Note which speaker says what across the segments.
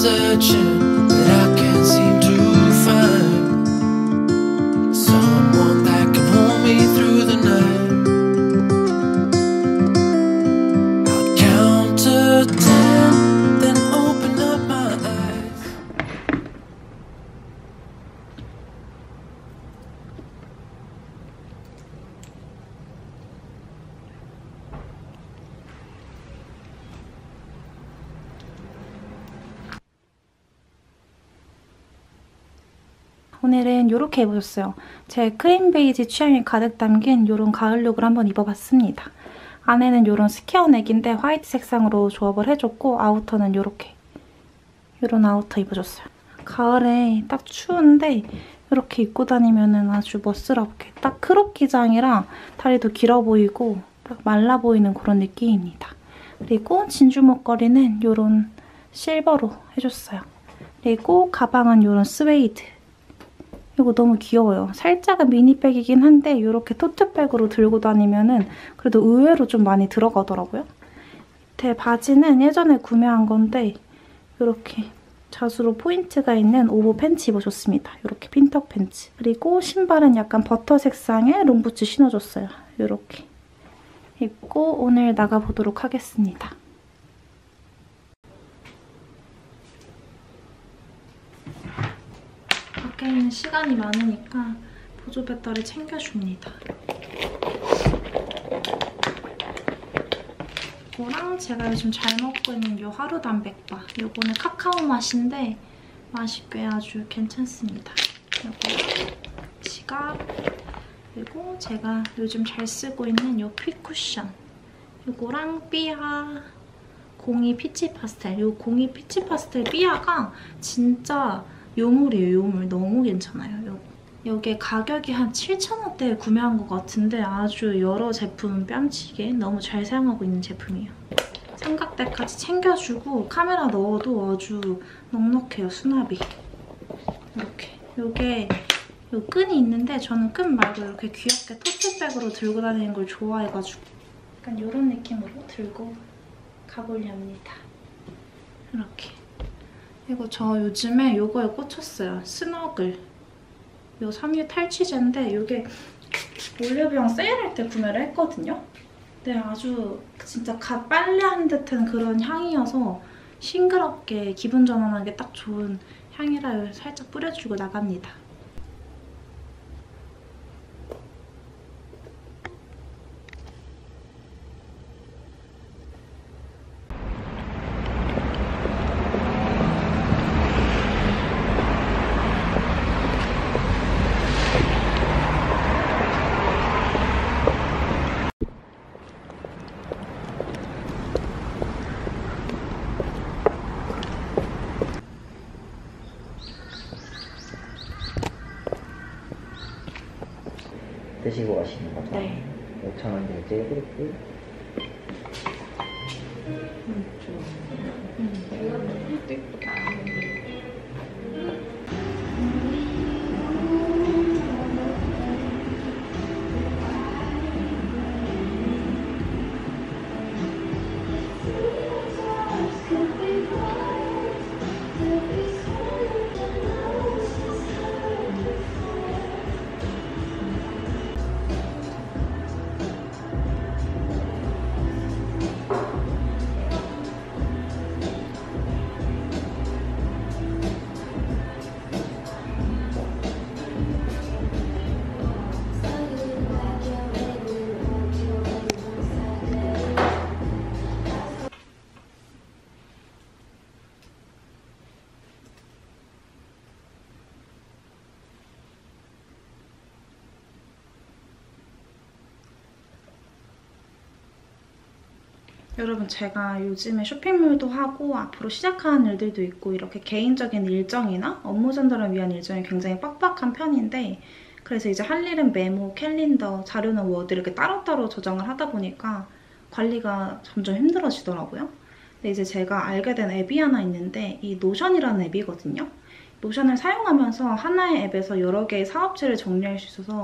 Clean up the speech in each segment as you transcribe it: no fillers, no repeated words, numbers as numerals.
Speaker 1: searching, but I can't seem to find someone that can hold me through the night. I'll count to 10, then open up my eyes.
Speaker 2: 오늘은 이렇게 입어줬어요. 제 크림 베이지 취향이 가득 담긴 이런 가을 룩을 한번 입어봤습니다. 안에는 이런 스퀘어 넥인데 화이트 색상으로 조합을 해줬고 아우터는 이렇게 이런 아우터 입어줬어요. 가을에 딱 추운데 이렇게 입고 다니면 아주 멋스럽게 딱 크롭 기장이라 다리도 길어 보이고 딱 말라 보이는 그런 느낌입니다. 그리고 진주 목걸이는 이런 실버로 해줬어요. 그리고 가방은 이런 스웨이드. 이거 너무 귀여워요. 살짝은 미니백이긴 한데 이렇게 토트백으로 들고 다니면은 그래도 의외로 좀 많이 들어가더라고요. 밑에 바지는 예전에 구매한 건데 이렇게 자수로 포인트가 있는 오버 팬츠 입어줬습니다. 이렇게 핀턱 팬츠. 그리고 신발은 약간 버터 색상의 롱부츠 신어줬어요. 이렇게 입고 오늘 나가보도록 하겠습니다. 밖에 있는 시간이 많으니까 보조 배터리 챙겨줍니다. 이거랑 제가 요즘 잘 먹고 있는 이 하루 단백바. 이거는 카카오 맛인데 맛이 꽤 아주 괜찮습니다. 이거랑 지갑, 그리고 제가 요즘 잘 쓰고 있는 이 퀵쿠션. 이거랑 삐아 02 피치 파스텔. 이 02 피치 파스텔 삐아가 진짜 요물이에요, 요물. 너무 괜찮아요. 이게 가격이 한 7,000원대에 구매한 것 같은데 아주 여러 제품 뺨치게 너무 잘 사용하고 있는 제품이에요. 삼각대까지 챙겨주고 카메라 넣어도 아주 넉넉해요, 수납이. 이렇게. 요게 요 끈이 있는데 저는 끈 말고 이렇게 귀엽게 토트백으로 들고 다니는 걸 좋아해가지고 약간 이런 느낌으로 들고 가보려 합니다. 이렇게. 그리고 저 요즘에 요거에 꽂혔어요. 스너글. 요 섬유 탈취제인데 요게 올리브영 세일할 때 구매를 했거든요. 근데 아주 진짜 갓 빨래한 듯한 그런 향이어서 싱그럽게 기분 전환하기 딱 좋은 향이라 살짝 뿌려주고 나갑니다.
Speaker 3: 드시고 가시는 거죠?
Speaker 2: 네.
Speaker 3: 5,000원 결제해드릴게요.
Speaker 2: 이것도 예쁘다. 여러분, 제가 요즘에 쇼핑몰도 하고 앞으로 시작하는 일들도 있고 이렇게 개인적인 일정이나 업무 전달을 위한 일정이 굉장히 빡빡한 편인데 그래서 이제 할 일은 메모, 캘린더, 자료나 워드 이렇게 따로따로 저장을 하다 보니까 관리가 점점 힘들어지더라고요. 근데 이제 제가 알게 된 앱이 하나 있는데 이 노션이라는 앱이거든요. 노션을 사용하면서 하나의 앱에서 여러 개의 사업체를 정리할 수 있어서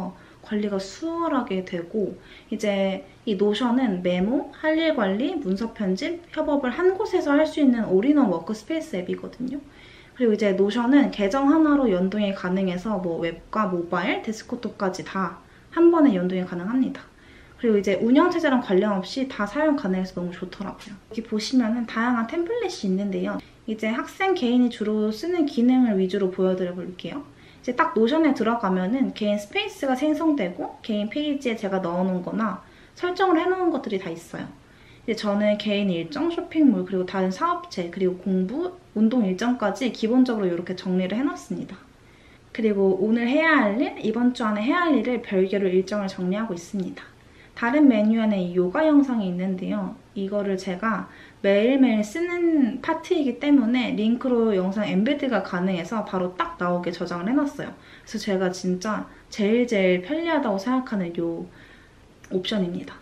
Speaker 2: 관리가 수월하게 되고 이제 이 노션은 메모, 할 일 관리, 문서 편집, 협업을 한 곳에서 할 수 있는 올인원 워크스페이스 앱이거든요. 그리고 이제 노션은 계정 하나로 연동이 가능해서 뭐 웹과 모바일, 데스크톱까지 다 한 번에 연동이 가능합니다. 그리고 이제 운영체제랑 관련 없이 다 사용 가능해서 너무 좋더라고요. 여기 보시면은 다양한 템플릿이 있는데요. 이제 학생 개인이 주로 쓰는 기능을 위주로 보여드려 볼게요. 이제 딱 노션에 들어가면은 개인 스페이스가 생성되고 개인 페이지에 제가 넣어놓은 거나 설정을 해놓은 것들이 다 있어요. 이제 저는 개인 일정, 쇼핑몰, 그리고 다른 사업체, 그리고 공부, 운동 일정까지 기본적으로 이렇게 정리를 해놨습니다. 그리고 오늘 해야 할 일, 이번 주 안에 해야 할 일을 별개로 일정을 정리하고 있습니다. 다른 메뉴에는 이 요가 영상이 있는데요. 이거를 제가 매일매일 쓰는 파트이기 때문에 링크로 영상 엠베드가 가능해서 바로 딱 나오게 저장을 해놨어요. 그래서 제가 진짜 제일 편리하다고 생각하는 요 옵션입니다.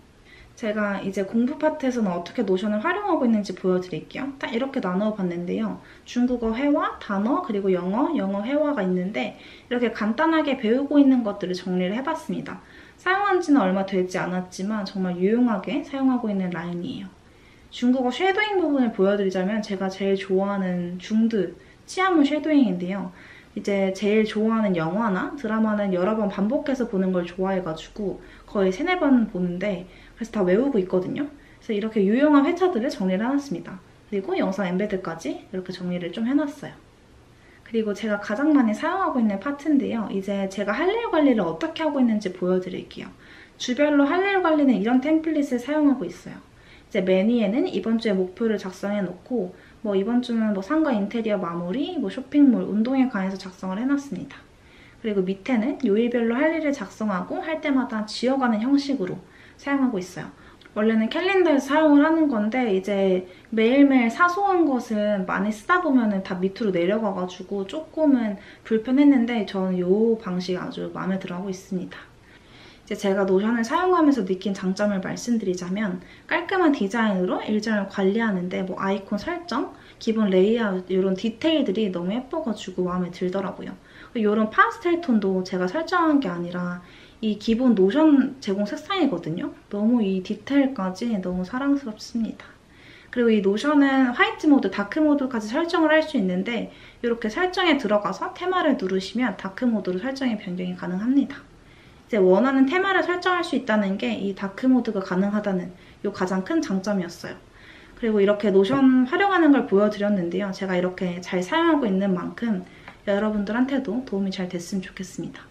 Speaker 2: 제가 이제 공부 파트에서는 어떻게 노션을 활용하고 있는지 보여드릴게요. 딱 이렇게 나누어 봤는데요. 중국어 회화, 단어, 그리고 영어 회화가 있는데 이렇게 간단하게 배우고 있는 것들을 정리를 해봤습니다. 사용한 지는 얼마 되지 않았지만 정말 유용하게 사용하고 있는 라인이에요. 중국어 쉐도잉 부분을 보여드리자면 제가 제일 좋아하는 중드, 치아문 쉐도잉인데요. 이제 제일 좋아하는 영화나 드라마는 여러 번 반복해서 보는 걸 좋아해가지고 거의 3-4번 보는데 그래서 다 외우고 있거든요. 그래서 이렇게 유용한 회차들을 정리를 해놨습니다. 그리고 영상 엠베드까지 이렇게 정리를 좀 해놨어요. 그리고 제가 가장 많이 사용하고 있는 파트인데요. 이제 제가 할 일 관리를 어떻게 하고 있는지 보여드릴게요. 주별로 할 일 관리는 이런 템플릿을 사용하고 있어요. 이제 매니에는 이번 주에 목표를 작성해놓고 뭐 이번 주는 뭐 상가 인테리어 마무리, 뭐 쇼핑몰, 운동에 관해서 작성을 해놨습니다. 그리고 밑에는 요일별로 할 일을 작성하고 할 때마다 지워가는 형식으로 사용하고 있어요. 원래는 캘린더에서 사용을 하는 건데 이제 매일매일 사소한 것은 많이 쓰다 보면 다 밑으로 내려가가지고 조금은 불편했는데 저는 이 방식이 아주 마음에 들어하고 있습니다. 이제 제가 노션을 사용하면서 느낀 장점을 말씀드리자면 깔끔한 디자인으로 일정을 관리하는데 뭐 아이콘 설정, 기본 레이아웃 이런 디테일들이 너무 예뻐가지고 마음에 들더라고요. 이런 파스텔 톤도 제가 설정한 게 아니라 이 기본 노션 제공 색상이거든요. 너무 이 디테일까지 너무 사랑스럽습니다. 그리고 이 노션은 화이트 모드, 다크 모드까지 설정을 할 수 있는데 이렇게 설정에 들어가서 테마를 누르시면 다크 모드로 설정이 변경이 가능합니다. 이제 원하는 테마를 설정할 수 있다는 게 이 다크 모드가 가능하다는 이 가장 큰 장점이었어요. 그리고 이렇게 노션 활용하는 걸 보여드렸는데요. 제가 이렇게 잘 사용하고 있는 만큼 여러분들한테도 도움이 잘 됐으면 좋겠습니다.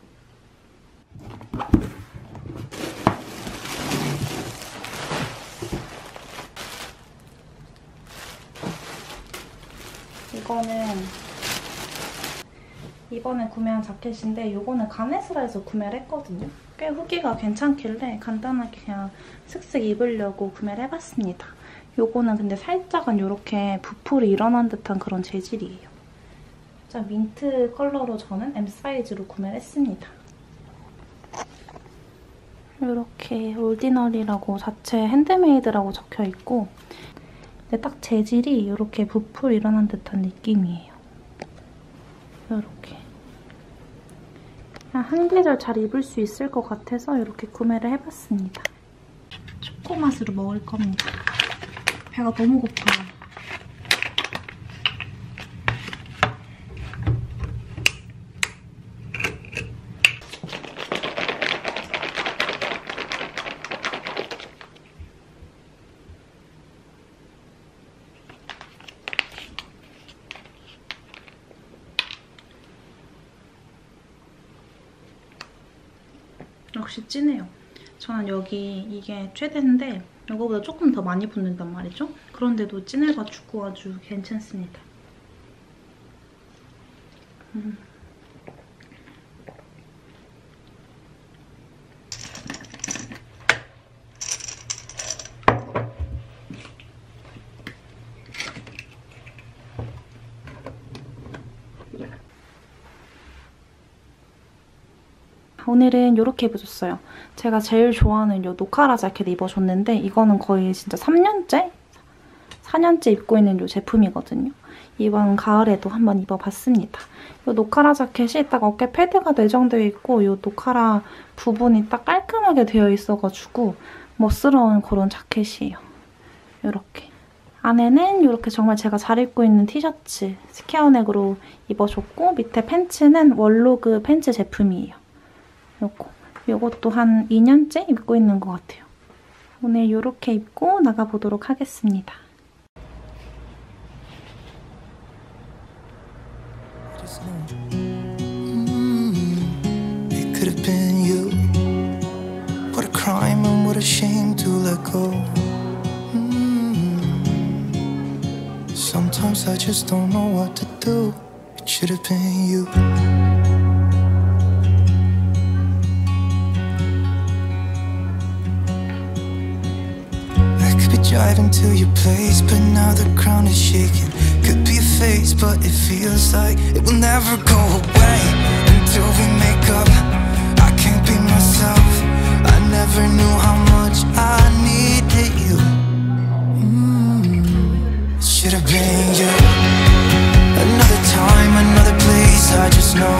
Speaker 2: 이거는 이번에 구매한 자켓인데 이거는 가네스라에서 구매를 했거든요. 꽤 후기가 괜찮길래 간단하게 그냥 슥슥 입으려고 구매를 해봤습니다. 이거는 근데 살짝은 이렇게 부풀이 일어난 듯한 그런 재질이에요. 자, 민트 컬러로 저는 M 사이즈로 구매를 했습니다. 이렇게 올디너리라고 자체 핸드메이드라고 적혀있고 근데 딱 재질이 이렇게 부풀 일어난 듯한 느낌이에요. 이렇게 그냥 한 계절 잘 입을 수 있을 것 같아서 이렇게 구매를 해봤습니다. 초코 맛으로 먹을 겁니다. 배가 너무 고파요. 역시 진해요. 저는 여기 이게 최대인데 이거보다 조금 더 많이 붓는단 말이죠. 그런데도 진해가지고 아주 괜찮습니다. 오늘은 이렇게 입어줬어요. 제가 제일 좋아하는 이 노카라 자켓 입어줬는데 이거는 거의 진짜 3년째? 4년째 입고 있는 이 제품이거든요. 이번 가을에도 한번 입어봤습니다. 이 노카라 자켓이 딱 어깨 패드가 내장되어 있고 이 노카라 부분이 딱 깔끔하게 되어 있어가지고 멋스러운 그런 자켓이에요. 이렇게. 안에는 이렇게 정말 제가 잘 입고 있는 티셔츠 스퀘어넥으로 입어줬고 밑에 팬츠는 월로그 팬츠 제품이에요. 요것도 한 2년째 입고 있는 것 같아요. 오늘 이렇게 입고 나가보도록 하겠습니다.
Speaker 1: It could have been you. What a crime and what a shame to let go. Sometimes I just don't know what to do. It should have been you. I could be driving to your place, but now the ground is shaking. Could be a phase, but it feels like it will never go away until we make up. I can't be myself. I never knew how much I needed you. It should have been you. Another time, another place, I just know.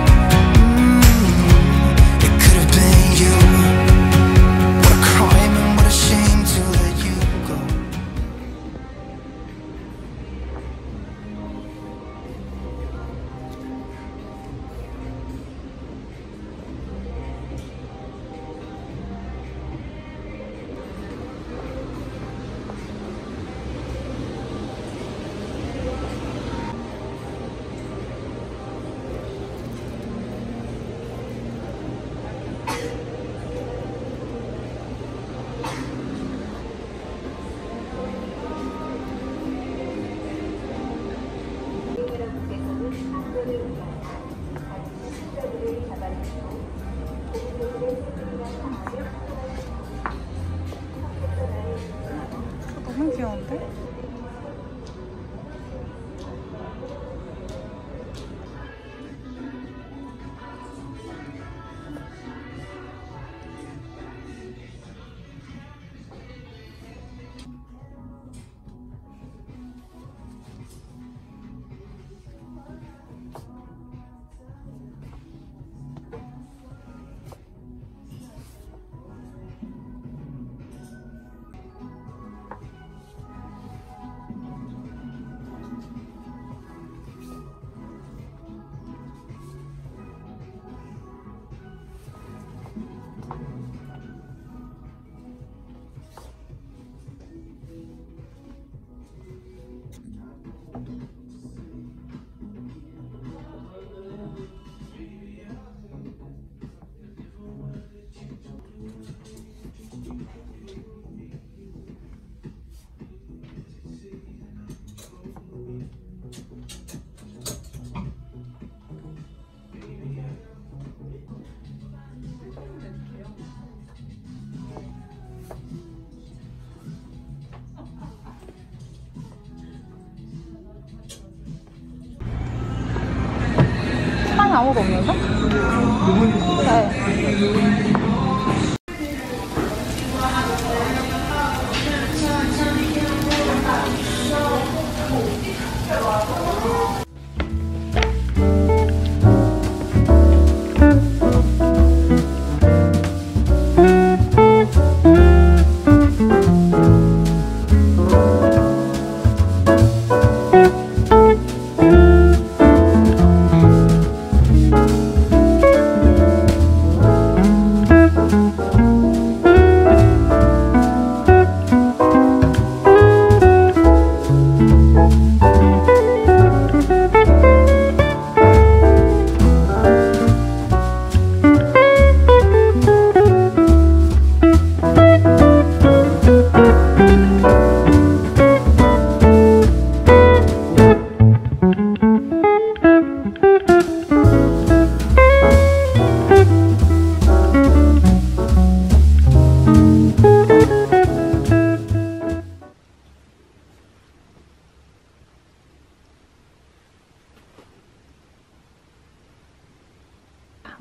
Speaker 1: It could have been you. What a crime and what a shame to let you go.
Speaker 2: 너무 귀여운데? 사람이 아무도 없는데? 네.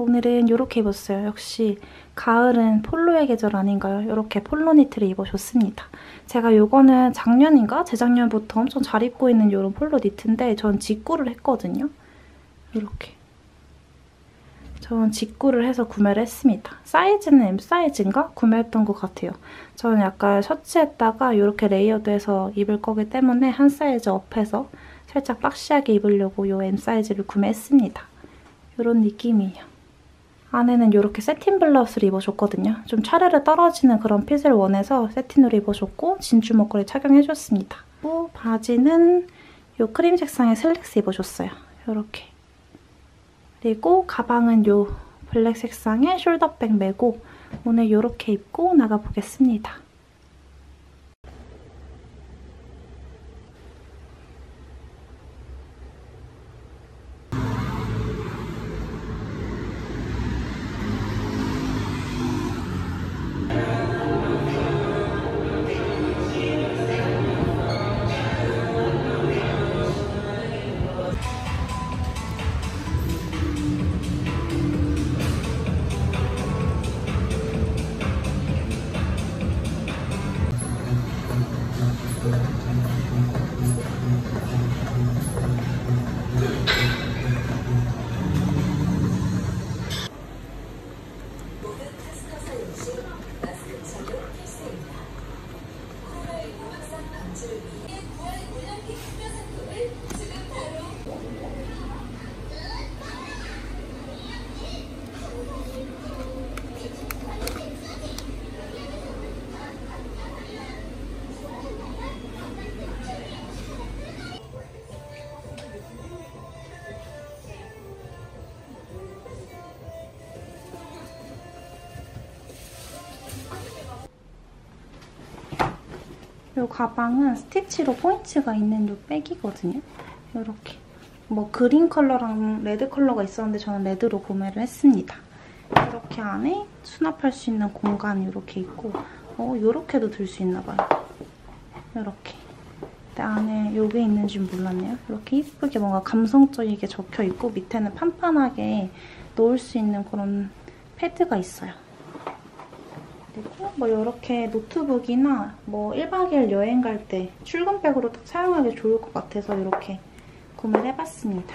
Speaker 2: 오늘은 이렇게 입었어요. 역시 가을은 폴로의 계절 아닌가요? 이렇게 폴로 니트를 입어줬습니다. 제가 이거는 작년인가? 재작년부터 엄청 잘 입고 있는 이런 폴로 니트인데 전 직구를 했거든요. 이렇게. 전 직구를 해서 구매를 했습니다. 사이즈는 M 사이즈인가? 구매했던 것 같아요. 저는 약간 셔츠에다가 이렇게 레이어드해서 입을 거기 때문에 한 사이즈 업해서 살짝 박시하게 입으려고 이 M 사이즈를 구매했습니다. 이런 느낌이에요. 안에는 이렇게 세틴 블라우스를 입어줬거든요. 좀 차르르 떨어지는 그런 핏을 원해서 세틴으로 입어줬고 진주 목걸이 착용해줬습니다. 그리고 바지는 이 크림 색상의 슬랙스 입어줬어요. 이렇게. 그리고 가방은 이 블랙 색상의 숄더백 메고 오늘 이렇게 입고 나가보겠습니다. 이 가방은 스티치로 포인트가 있는 이 백이거든요. 이렇게. 뭐 그린 컬러랑 레드 컬러가 있었는데 저는 레드로 구매를 했습니다. 이렇게 안에 수납할 수 있는 공간이 이렇게 있고 이렇게도 들 수 있나 봐요. 이렇게. 근데 안에 이게 있는 줄 몰랐네요. 이렇게 예쁘게 뭔가 감성적이게 적혀있고 밑에는 판판하게 놓을 수 있는 그런 패드가 있어요. 그리고 뭐 이렇게 노트북이나 뭐 1박 2일 여행 갈 때 출근백으로 딱 사용하기 좋을 것 같아서 이렇게 구매를 해봤습니다.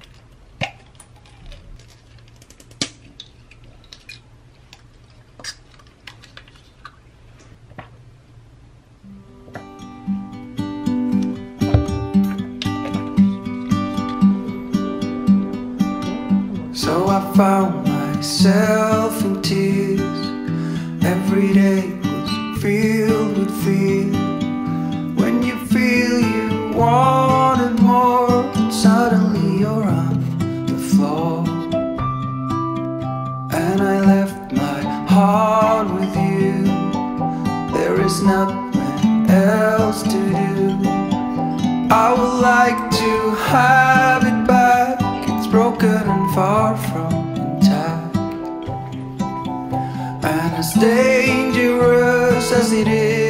Speaker 1: So I found myself in tears. Every day was filled with fear. When you feel you wanted more, and suddenly you're on the floor. And I left my heart with you. There is nothing else to do. I would like to have it back. It's broken and far from intact, and as dangerous as it is,